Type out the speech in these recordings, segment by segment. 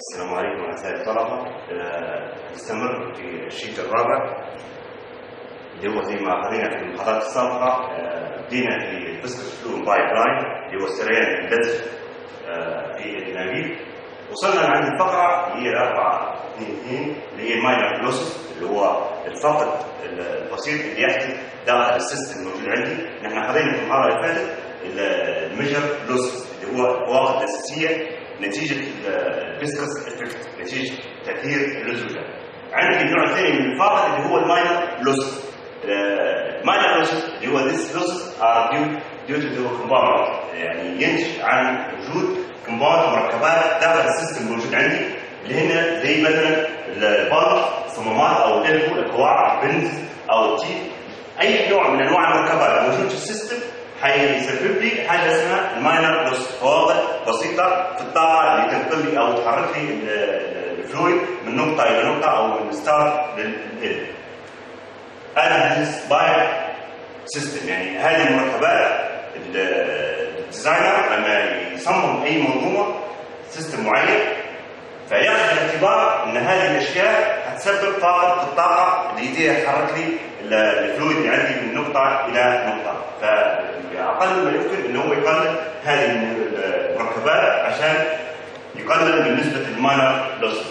السلام عليكم أعزائي الطلبة. نستمر في الشيت الرابع اللي هو زي ما أخذنا في المحاضرات السابقة. بدينا في الفيسكس فلو بايب لاين اللي هو السريان اللزج في الأنابيب. وصلنا عند الفقرة اللي هي 4.2.2 اللي هي الماينر لوسز اللي هو الفقد البسيط اللي يحدث داخل السيستم الموجود عندي. نحن أخذنا في المحاضرة اللي فاتت الميجر لوسز اللي هو الفواقد الأساسية نتيجة الفيسكس افكت، نتيجة تأثير اللزوجة. عندي النوع الثاني من الفاقد اللي هو الماينر لوس. الماينر لوس اللي هو this losses are due to the compound، يعني ينتج عن وجود كومباوند مركبات داخل السيستم الموجود عندي اللي هنا زي مثلا البلط، الصمامات او الالبو، القواع، البنز او التيب. اي نوع من انواع المركبات الموجود في السيستم حيسبب لي حاجه اسمها الماينر لوس، فواقد بسيطه في الطاقه اللي تنقل لي او تحرك لي الفلويد من نقطه الى نقطه او من ستار لل هذا بايب سيستم. يعني هذه المركبات الديزاينر لما يصمم اي منظومه سيستم معين فياخذ بالاعتبار ان هذه الاشياء هتسبب فاقد في الطاقه اللي تحرك لي الفلويد اللي عندي من نقطه الى نقطه. فاقل ما يمكن ان هو يقلل هذه المركبات عشان يقلل من نسبه الماينر لوس.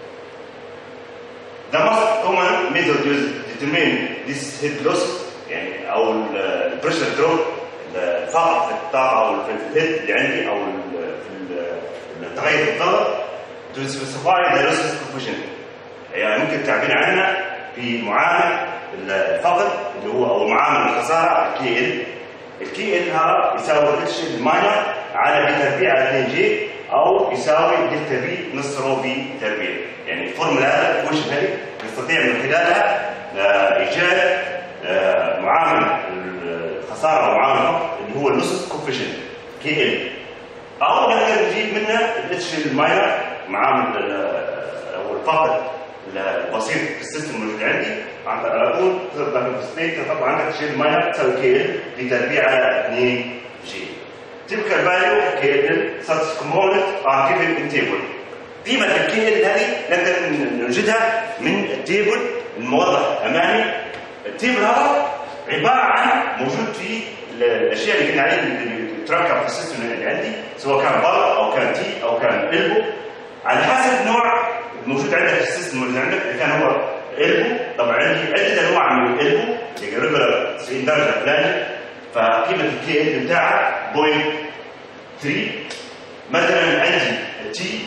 The most common method to determine this head loss يعني او البريشر دروب، الفقد في الطاقه او في الهيد اللي عندي او في التغير في الضغط to specify the losses coefficient، يعني ممكن تعبير عنها في معامل الفقد اللي هو او معامل الخساره الكي ال. الكي ال هذا يساوي اتش الماينر على بي تربيع على 2 جي او يساوي دلتا بي نص رو بي تربيع. يعني الفورمولا هذا الكويشن هذه نستطيع من خلالها ايجاد معامل الخساره او معامل الفقد اللي هو اللوسز كوفيشنت كي ال، او نقدر نجيب منها الاتش الماينر معامل او الفقد البسيط في السيستم الموجود عندي. على طول تقدر طبعا عندك شيء الماينر تساوي كي ال بتربيع على 2 جي. typical value كي ال such components are given in table. قيمة الكي ال هذه نقدر نوجدها من التيبل الموضح امامي. التيبل هذا عبارة عن موجود فيه الاشياء اللي قلنا عليها اللي تركب في السيستم اللي عندي، سواء كان بلط او كان تي او كان البو، على حسب نوع الموجود عندك في السيستم اللي عندك. اذا كان هو البو طبعا عندي عده انواع من الالبو اللي ريجولار 90 درجه فلاني، فقيمه الكي ال بتاعها 0.3. مثلا عندي التي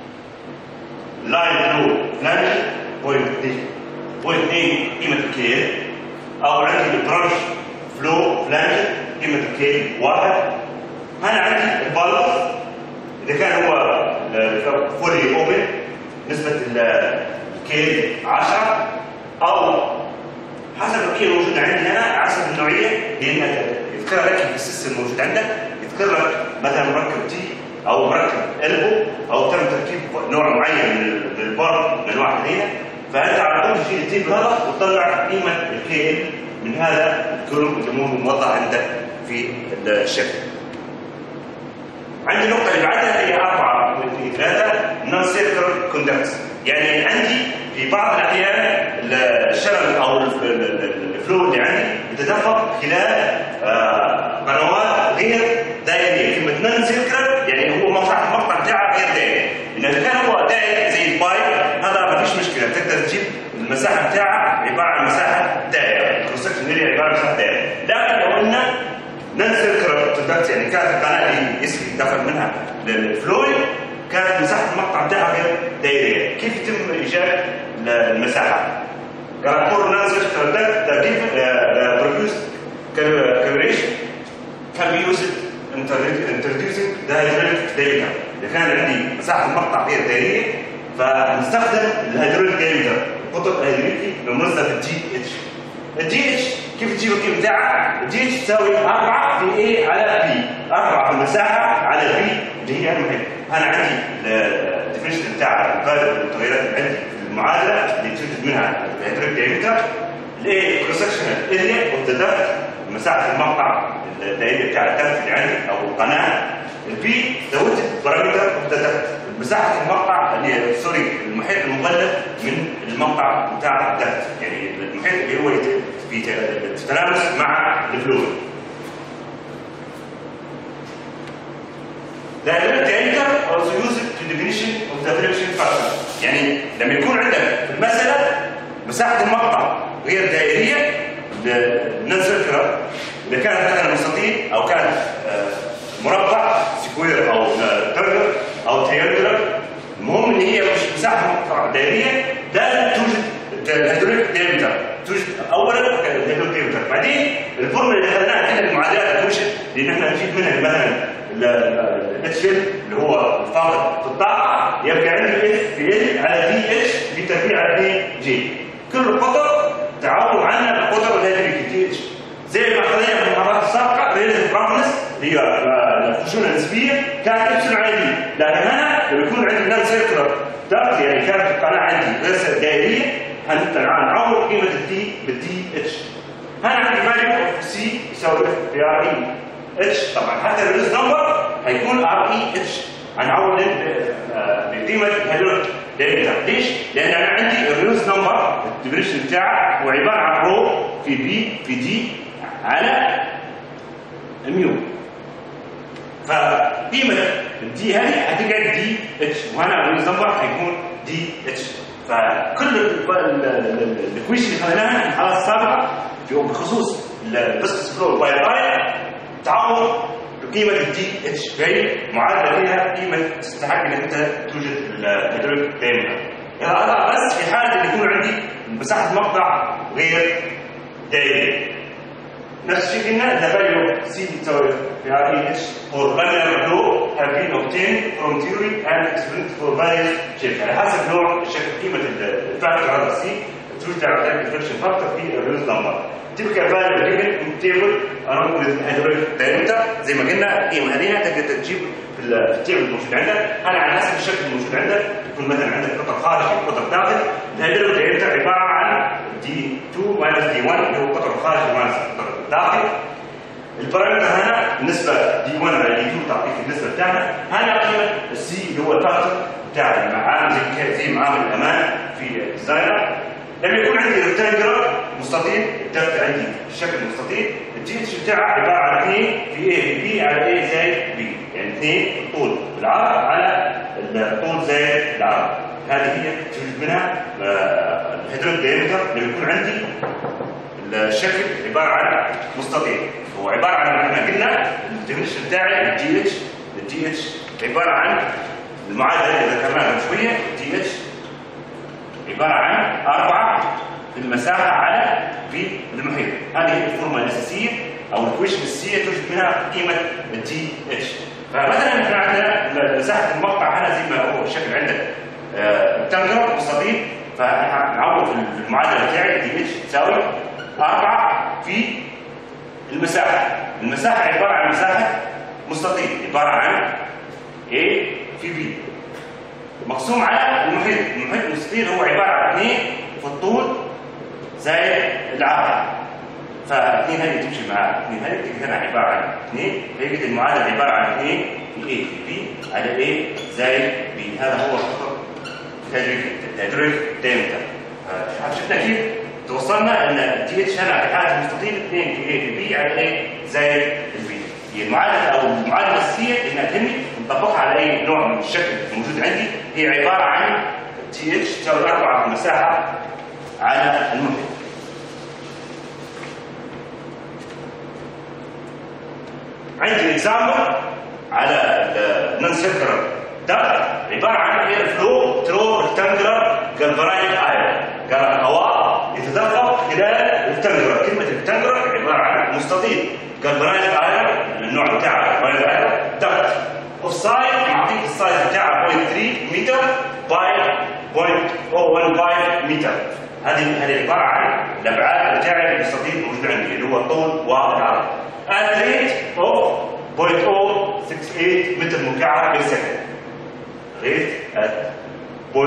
لاين فلو فلاني 0.2 قيمه الكي ال، او عندي البرانش فلو فلاني قيمه الكي ال 1. هنا عندي البلط اذا كان هو فولي اوبن نسبه الكي 10 او حسب الكي الموجود عندي هنا، حسب النوعيه، لان يذكر لك في السيستم الموجود عندك يذكر لك مثلا مركب تي او مركب البو او تم تركيب نوع معين من البار من انواع هذه، فانت على طول تشيل التيب هذا وتطلع قيمه الكي من هذا الكولوم اللي موضح عندك في الشكل. عندي النقطه اللي بعدها هي 4.3 نون سيركل كوندكتس. يعني عندي في بعض الاحيان الشرل او الفلو اللي عندي يتدفق خلال قنوات غير دائريه. كلمه نون سيركل يعني هو المقطع بتاعه غير دائري، لان اذا كان هو دائري زي البايب هذا ما فيش مشكله، تقدر تجيب المساحه بتاعه عباره عن مساحه دائره، الكروس سكشن اريا عباره عن مساحه دائره. لكن لو قلنا نون سيركل كوندكت يعني كانت القناه اللي يسري دخل منها للفلويد كانت مساحه المقطع بتاعها غير دائريه. كيف يتم ايجاد المساحه؟ كاركتر نون سيركل كوندكت بروديوس كالبريشن كان بيوزد introducing dihydrolytic diameter. اذا كان عندي مساحه المقطع غير دائريه فنستخدم الهيدروليك دايمتر، القطر الهيدروليكي بمناسبه الجي اتش. الجي اتش كيف تجيب القيمه بتاعها؟ الجي اتش تساوي 4 في اي على بي، 4 في المساحه على بي اللي هي المهم. انا عندي الديفينيشن بتاع القاعده التغيرات اللي عندي في المعادله اللي تنتج منها الهيدروليك دايمتر الاي كروس سكشنال اريا اوف ذا دكت، مساحه المقطع الدائري بتاع الدكت اللي عندي او القناه. البي ذا ويدث بارامتر اوف ذا دكت، مساحه المقطع اللي هي سوري المحيط المغلف من المقطع بتاع الدكت، يعني المحيط اللي هو في تلامس مع الفلويد. The diameter also used to definition of the friction factor. يعني لما يكون عندك في المسألة مساحة المقطع غير دائرية non circular، إذا كانت مثلا مستطيل أو كانت مربع سكوير أو ترجر أو تريانجلر، المهم إن هي مش مساحة مقطع دائرية، لازم توجد الهيدروليك دايمتر، توجد أولا الهيدروليك دايمتر، بعدين الفورمولا اللي أخذناها احنا المعادلات الكوشن اللي نحن نجيب منها مثلا الاتش اللي هو الفاقد في الطاقه يبقى عندي اف في ال على دي اتش بتربيع على 2 جي، كل قطر تعوض عنها القطر الهيدروليكي دي اتش، زي ما اخذنا في المحاضرات السابقه ريليتيف رفنس اللي هي الخشونه النسبيه كانت ابسلون على دي، لكن هنا لما يكون عندي نون سيركلر دكت يعني كانت القناه عندي غير دائريه هنعوض قيمه الدي بالدي اتش. هنا عندي فاليو اوف سي يساوي اف بي ار اي اتش، طبعا حتى الريليز نمبر هيكون ار اي اتش، هنعوض بقيمه الهيدروليك دايمتر. ليش؟ لان انا عندي الريليز نمبر الديفينيشن بتاعه هو عباره عن رو في بي في دي على ميو، فقيمه الدي هذه هتقعد دي اتش، وهنا الريليز نمبر هيكون دي اتش. فكل الاكويشن اللي خدناها في الحلقه السابقه بخصوص الفيسكس فلو باي تعوض بقيمه الدي اتش، فهي معادله فيها قيمه تستحق انك انت توجد الهيدروليك دايمتر. هذا بس في حاله ان يكون عندي مساحه مقطع غير دائريه. نفس الشيء قلنا the value of C تساوي REH for linear flow have been obtained from theory and experiment for various shapes. على حسب نوع الشكل قيمه الفاكتور هذا C توجد على ذلك الفريكشن فاكتور في الريليز نمبر. تبقى value given in table along with hydraulic diameter زي ما قلنا القيمه هذه تقدر تجيب في التيبل الموجود عندك. انا على حسب الشكل الموجود عندك يكون مثلا عندك قطر خارجي وقطر داخل. الهيدروليك دايمتر عباره عن D2 minus D1 اللي هو قطر خارجي ماينس قطر داخل. البارامتر هنا بالنسبه D1 على D2 تعطيك النسبه بتاعنا. هنا قيمه السي اللي هو الفاكتور بتاع المعامل زي معامل الامان في الديزاينر. لما يكون عندي ريكتانجلر مستطيل الدفع عندي الشكل المستطيل الجي اتش بتاعه عباره عن 2 في A في B على A زائد B، يعني 2 الطول بالعرض على الطول زائد العرض. هذه هي توجد منها الهيدروليك دايمتر لما يكون عندي الشكل عباره عن مستطيل. هو عباره عن احنا قلنا الديفينيشن بتاعي الجي اتش عباره عن المعادله اللي ذكرناها من شويه. الجي اتش عباره عن 4 في المساحه على في المحيط. هذه هي الفورمولا الاساسيه او الايكويشن الاساسيه توجد منها قيمه الجي اتش. فمثلا احنا عندنا مساحه المقطع هنا زي ما هو الشكل عندك ريكتانجلر مستطيل، فنعوض في المعادله بتاعي دي اتش تساوي 4 في المساحه. المساحه عباره عن مساحه مستطيل عباره عن A في B مقسوم على المحيط. المحيط المستطيل هو عباره عن 2 في الطول زائد العرض، فاثنين هذه تمشي مع اثنين هذه تلقى هنا عباره عن 2، فيجد المعادله عباره عن 2 في A في B على A زائد B. هذا هو خطر الهيدروليك دايمتر. شفنا كيف توصلنا ان الجي اتش هنا في حاله المستطيل 2 في A في B على A زائد البي. هي المعادله او المعادله الاساسيه انها تهمني نطبقها على اي نوع من الشكل الموجود عندي. هي عباره عن جي اتش تساوي 4 في المساحه على المحيط. عندي اكزامبل على النون سيركلر دكت عباره عن اير فلو ثرو ريكتانجلر جالفانايزد ايرون. قال الهواء يتدفق خلال ريكتانجلر. كلمه ريكتانجلر عباره عن مستطيل جالفانايزد ايرون النوع بتاعه جالفانايزد ايرون دكت اوف سايز يعطيك السايز بتاعه 0.3 متر باي 0.015 متر. هذه عباره عن الابعاد بتاع المستطيل الموجود عندي اللي هو الطول والعرض. at rate of 0.068 متر مكعب بالسكند. rate at 0.068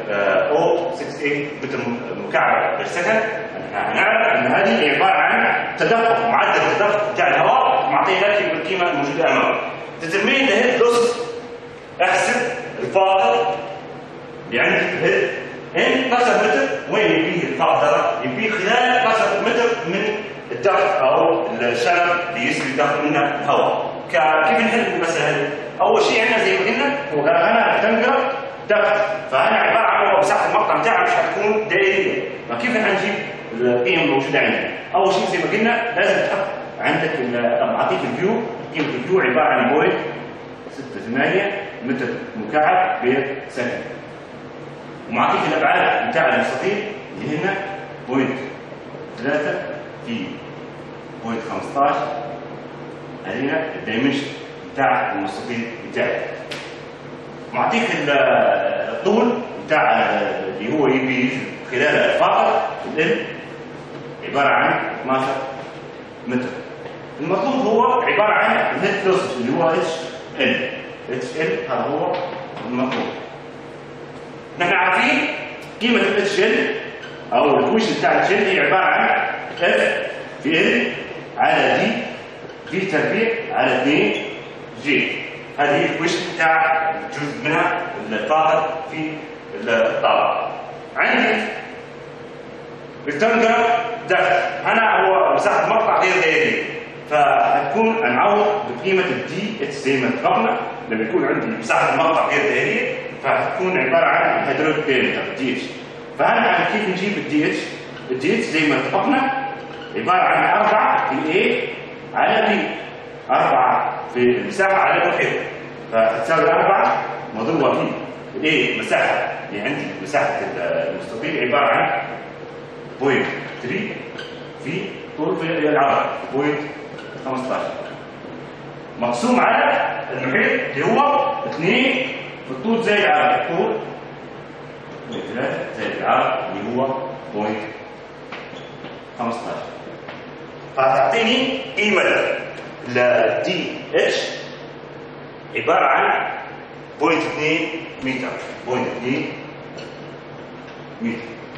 متر مكعب بالسكند. هنعرف ان هذه عباره عن تدفق معدل التدفق بتاع الهواء معطيه لك بالقيمه الموجوده امامك. determine the head loss. احسب الفاقد اللي عندي في ان 12 متر، وين يبيه الفاقد هذا؟ يبيه خلال 12 متر من الدفع او الشنب اللي يسري داخل منه الهواء. كيف نحل المساله هذه؟ اول شيء عندنا زي ما قلنا هو انا تنقر دفع، فانا عباره عن مساحه المقطع بتاعها مش حتكون دائريه، فكيف حنجيب القيم الموجوده عندنا؟ اول شيء زي ما قلنا لازم تحط عندك اعطيك الفيو، قيمه الفيو عباره عن بوينت 6.8 متر مكعب بير سكند، ومعطيك الابعاد بتاع المستطيل اللي هنا بوينت 3 في بوينت 15. هنا الدايمنشن بتاع المستطيل بتاعك، معطيك الطول بتاع اللي هو يبي خلال الفاقد ال عباره عن 12 متر. المطلوب هو عباره عن الهيد لوس اللي هو اتش ال، هذا هو المطلوب. نحن عارفين قيمه الاتش ال او الكويشن بتاع الاتش ال هي عباره عن اف في ال على دي في تربيع على 2 جي. هذه هي الكويشن بتاع جزء منها الفاقد في الطاوله. عندي التنقر دفع، انا هو مساحه مقطع غير دائري، فهتكون نعوض بقيمه الدي اتش زي ما اتفقنا. لما يكون عندي مساحه المقطع غير دائريه فهتكون عباره عن هيدروليك دايمتر دي اتش. فهنا كيف نجيب الدي اتش؟ الدي اتش زي ما اتفقنا عباره عن 4 في الاي على بي، 4 في المساحه على المحيط، فهتساوي 4 مضروبه في الاي مساحه اللي عندي مساحه المستطيل عباره عن بوينت 3 في طول في العرض بوينت 15 مقسوم على المحيط اللي هو 2 في الطول زي العرض، الطول بوينت 3 زي العرض اللي هو بوينت 15. فهتعطيني قيمه الدي اتش عباره عن بوينت 2 متر، بوينت 2 متر.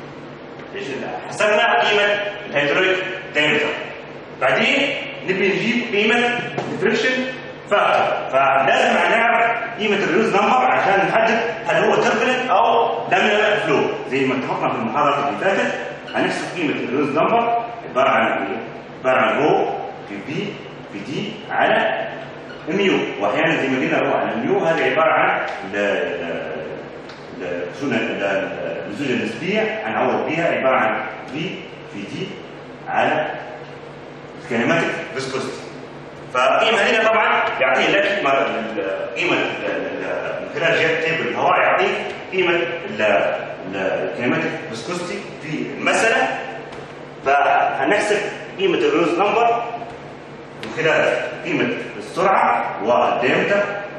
حسبنا قيمه الهيدروليك دايمتر، بعدين نبي نجيب قيمه الفريكشن فاكتور، فلازم نعرف قيمه الريوز نمبر عشان نحدد هل هو تربلنت او لامينار فلو. زي ما اتفقنا في المحاضره اللي فاتت هنحسب قيمه الريوز نمبر عباره عن ايه؟ عباره عن رو في بي في دي على ميو، واحيانا زي ما قلنا رو على ميو، هذه عباره عن اللزوجه النسبيه هنعوض بيها عباره عن في في دي على الكينيماتيك فيسكوستي. فقيمه هنا طبعا يعطيه لك قيمه من خلال جهه تيبل الهواء يعطيك قيمه الكينيماتيك فيسكوستي في المساله. فهنحسب قيمه الروز نمبر من خلال قيمه السرعه والديامتر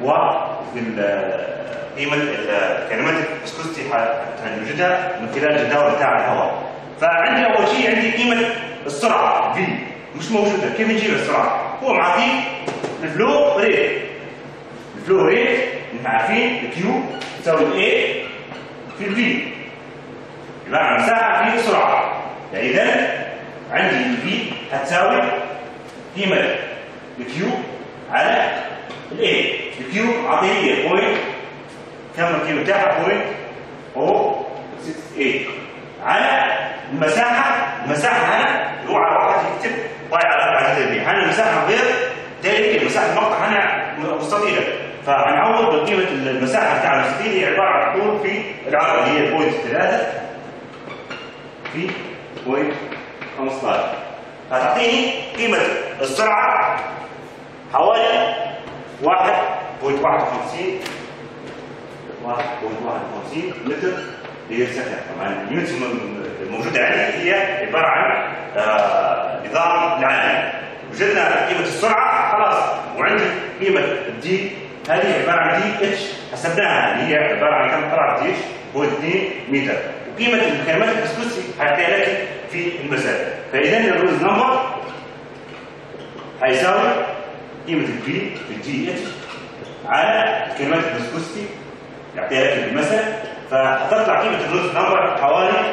قيمه الكينيماتيك فيسكوستي هنوجدها من خلال الجداول بتاع الهواء. فعندي اول شيء عندي قيمه السرعه في مش موجوده، كيف نجيب السرعه؟ هو معطيك الفلو ريت. الفلو ريت انت عارفين الكيو تساوي الاي في الفي، يبقى عن مساحه في سرعه. يعني اذا عندي الفي هتساوي قيمه الكيو على الاي. الكيو عطيه بوينت كم القيمه بتاعها؟ بوينت 0.68 على المساحه هنا هو على واحد يكتب باي على 4 تربيع. هنا المساحه غير دائريه، مساحه المقطع هنا مستطيله، فهنعوض بقيمه المساحه بتاع المستطيل هي عباره عن طول في العرض اللي هي بوينت 3 في بوينت 15. هتعطيني قيمه السرعه حوالي 1.51 متر بير سكند. طبعا اليونتس الموجوده عندي هي عباره عن نظام العالم. وجدنا قيمه السرعه خلاص، وعندي قيمه الدي هذه عباره عن دي اتش حسبناها اللي هي عباره عن كم طلعت دي 0.2 متر، وقيمه الكينيماتيك فيسكوستي هتلاقيها لك في المسافه. فاذا الروز نمبر هيساوي قيمه البي في الدي اتش على الكينيماتيك فيسكوستي يعطيها لك في المسافه. فهتطلع قيمه الروز نمبر حوالي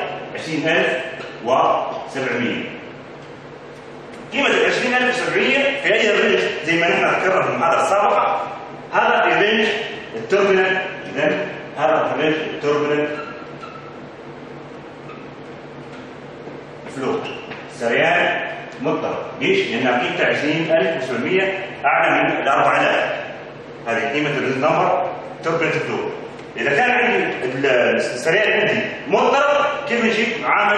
20700. قيمه ال 20700 في هذه الرينج زي ما نحن ذكرنا في المحاضره السابقه، هذا في رينج الترمينال. اذا هذا خريج توربولنت فلو، سريان مضطرب. ليش؟ لان قيمته 20700 اعلى من ال 4000. هذه قيمه الريز نمبر توربولنت فلو. اذا كان عندي السريان عندي مضطرب، كيف نجيب معامل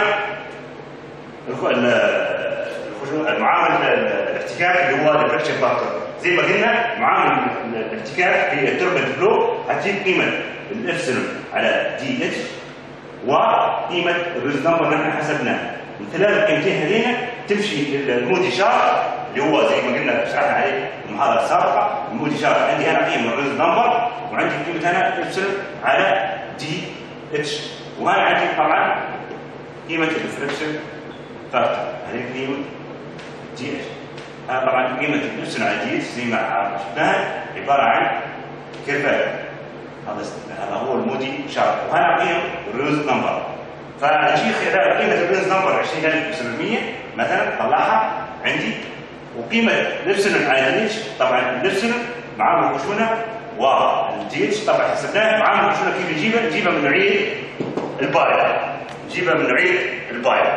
معامل الاحتكاك اللي هو الفريكشن فاكتور؟ زي ما قلنا معامل الاحتكاك في التوربولنت فلو هتجيب قيمه الابسلون على دي اتش وقيمه الريز نمبر اللي احنا حسبناها. من خلال القيمتين هذين تمشي المودي شارت اللي هو زي ما قلنا شرحنا عليه المحاضره السابقه. المودي شارت عندي انا قيمه الريز نمبر وعندي قيمه انا ابسلون على دي اتش، وهنا عندي طبعا قيمه الفريكشن فاكتور. هذه قيمه دي اتش. طبعا قيمه الابسلون على دي اتش زي ما شفناها عباره عن كيرفات. هذا هو المودي شارت، وهنا قيمه الريز نمبر. فنجي خلال قيمه الريز نمبر 20700 مثلا طلعها عندي، وقيمه الابسلون على دي اتش طبعا الابسلون معامل الخشونه والدي اتش طبعا حسبناه معامل الخشونه. كيف نجيبها؟ نجيبها من نوعيه الباير، نجيبها من نوعيه الباير.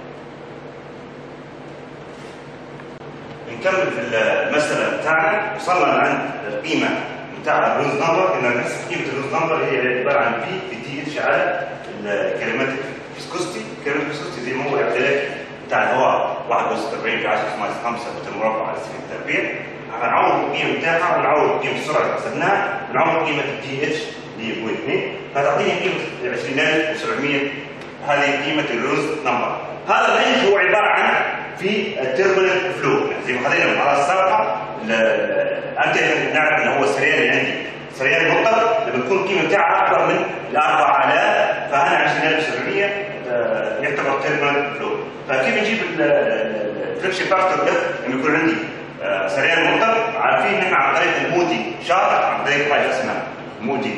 نكمل في المساله بتاعنا. وصلنا عند القيمه بتاع الريز نمبر. قلنا نحسب قيمه الريز نمبر هي عباره عن في دي اتش على الكلماتيك فيسكوستي. الكلماتيك فيسكوستي زي ما هو الاعتلاك بتاع الهواء 41 في 10 ناقص 5 متر مربع على سكه التربيع. هنعوض القيمه بتاعها ونعوض قيمه السرعه اللي حسبناها ونعوض قيمه الدي اتش اللي هي 0.2 فتعطيني قيمه 20700. هذه قيمه الريز نمبر. هذا الرينج هو عباره عن في التوربولنت فلو زي ما خلينا المحاضره السابقه. انت نعرف ان هو السريان اللي عندي سريان مضطرب لما تكون القيمه بتاعها اكبر من ال 4000 فهنا 20700 يعتبر توربولنت فلو. فكيف نجيب الفريكشن فاكتور ده لما يكون عندي سريان مضطرب؟ عارفين نحن عن طريق المودي شارت، عن طريق حاجه اسمها مودي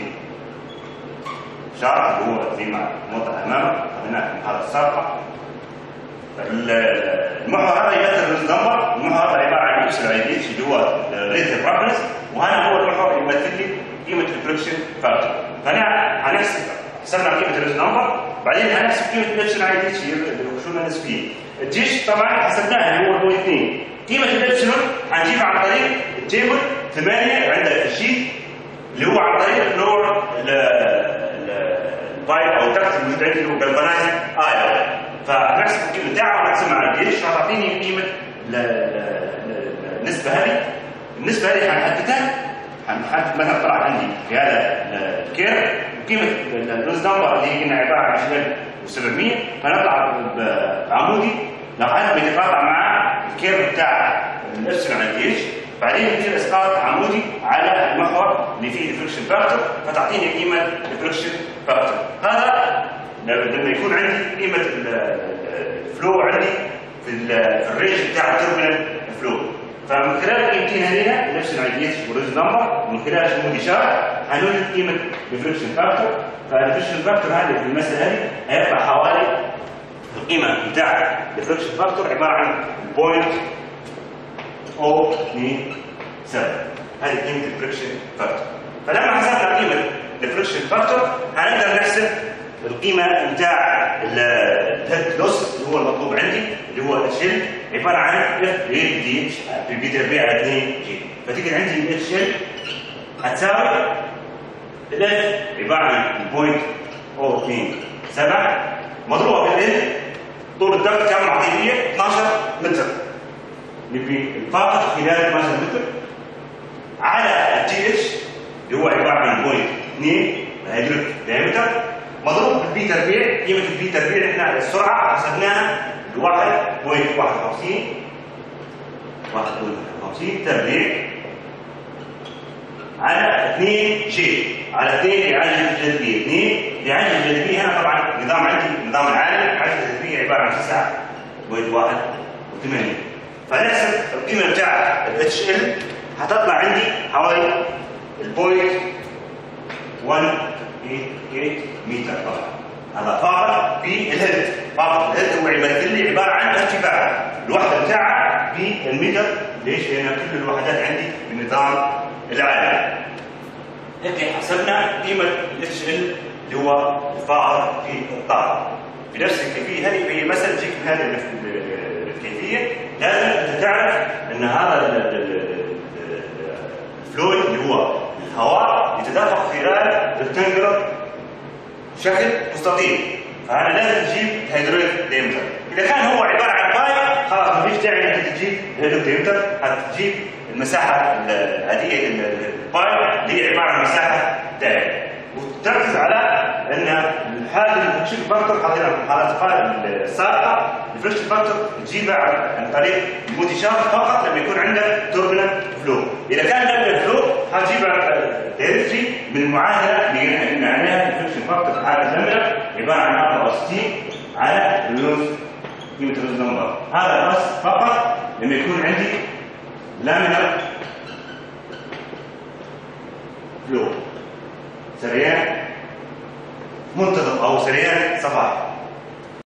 شارت اللي هو زي ما موضح امامك خدناه في المحاضره السابقه. المحور هذا يمثل الريز نمبر. المحور هذا عباره عن ابسلون على دي اتش اللي هو ريت رابنس، وهذا هو المحور يمثل لي قيمه الفريكشن فاكتور. فهنا هنحسب حسبنا قيمه الريز نمبر، بعدين هنحسب قيمه الابسلون على دي اتش الخشونه النسبيه. الدي اتش طبعا حسبناها اللي هو 2. قيمه الابسلون هنجيبها عن طريق التيبل 8 عند الشيت اللي هو عن طريق الفلور البايب او التكت الموجود عندي اللي هو جلفنايز ايرون. فنحسب القيمه بتاعها ونحسبها على الدي اتش هتعطيني قيمه النسبه هذه. النسبه هذه هنحددها، هنحدد مثلا طلعت عندي في هذا الكيرف قيمه الريز نمبر اللي هي عباره عن 20700 فنطلع بعمودي لو حد بيتقاطع مع الكيرف بتاع الابسلون على الدي اتش، بعدين يصير اسقاط عمودي على المحور اللي فيه الفريكشن فاكتور فتعطيني قيمه الفريكشن فاكتور. هذا لما يكون عندي قيمه الفلو عندي في الرينج بتاع التوربولنت فلو. فمن خلال القيمتين هذين الابسلون على دي اتش والريز نمبر ومن خلال المودي شارت هنوجد قيمه الفريكشن فاكتور. فالفريكشن فاكتور هذه في المساله هذه هيطلع حوالي القيمه بتاع الفريكشن فاكتور عباره عن 0.027. هذه قيمه الفريكشن فاكتور. فلما حسبنا قيمه الفريكشن فاكتور هنقدر نحسب القيمه بتاع الهيد لوس اللي هو المطلوب عندي اللي هو اتش ال عباره عن اف دي اتش في بي تربيع على 2 جي. فتيجي عندي الاتش ال هتساوي الاف عباره عن 0.027 مضروبه في ال طول الدفع كام معطيه 12 متر نبي الفاقد خلال 12 متر على الجي اتش اللي هو عباره عن 0.2 هيدروليك دايمتر مضروب بالبي تربيع. قيمه البي تربيع احنا السرعه حسبناها ب 1.51 تربيع على 2 جي على 2 لعجله الجاذبيه. 2 لعجله الجاذبيه هنا طبعا نظام عندي النظام العالمي عجله الجاذبيه عباره عن 9.81. فنحسب القيمه بتاع الاتش ال هتطلع عندي حوالي 0.188 متر طبعا. هذا فقط في الهيد. فقط الهيد هو يمثل لي عباره عن ارتفاع الوحده بتاعها بالمتر. ليش؟ لان كل الوحدات عندي بالنظام العالمي. هيك حسبنا قيمه الاتش ال اللي هو الفائض في الطاقه. بنفس الكيفيه هذه هي مثلا تجيك هذه الكيفيه، لازم انت تعرف ان هذا الفلويد اللي هو الهواء يتدفق خلال ريكتانجلر بشكل مستطيل، فانا لازم تجيب هيدروليك ديمتر. اذا كان هو عباره عن بايب خلاص ما فيش داعي انك تجيب هيدروليك ديمتر، هتجيب المساحه العاديه البايب اللي هي عباره عن مساحه دائره، وتركز على ان الحاله الفريكشن فاكتور حاطينها في الحالات السابقه، الفريكشن فاكتور تجيبها عن طريق المودي شافت فقط لما يكون عندك توربulent فلو. اذا كان توربulent فلو هتجيبها دايركتلي من المعادله اللي قلنا عليها الفريكشن فاكتور في حاله اللامينر عباره عن ار اس تي على اللوز قيمه اللوز نمبر. هذا بس فقط لما يكون عندي لامينر فلو، سريان منتظم او سريان صفائي.